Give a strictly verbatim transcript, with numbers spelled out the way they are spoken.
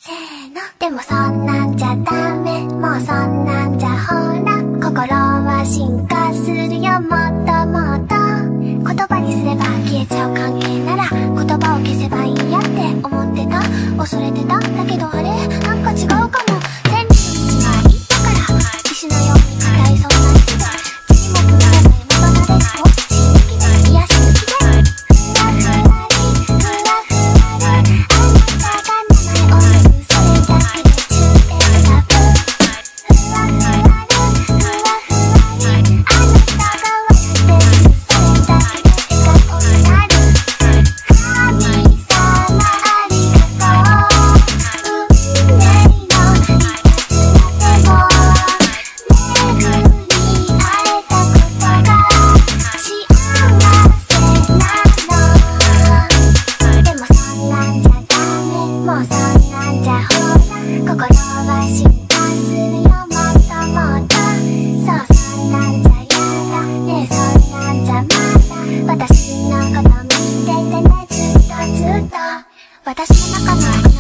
せーの。でもそんなんじゃダメ、もうそんなんじゃほら心は進化するよ、もっともっと。言葉にすれば消えちゃう関係なら言葉を消せばいいやって思ってた、恐れてた。だけどあれなんか違うかも。千里の道はいいだから石のように硬いそんな人で塵も積もれば山場なでしこ刺激で癒し抜きでふわふわりふわふわりあなたが名前を呼ぶそれだけで中英がぶふわふわりふわふわりあなたが笑ってるそれだけで笑顔になる。神様ありがとう運命の私のこと見ててね、ずっとずっと私の中の